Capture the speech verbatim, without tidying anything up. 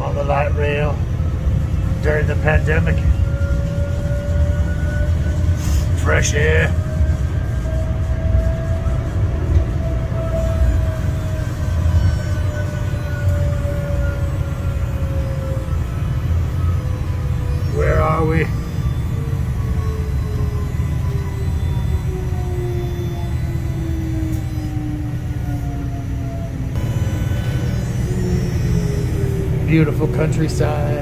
on the light rail during the pandemic. Fresh air. Where are we? Beautiful countryside.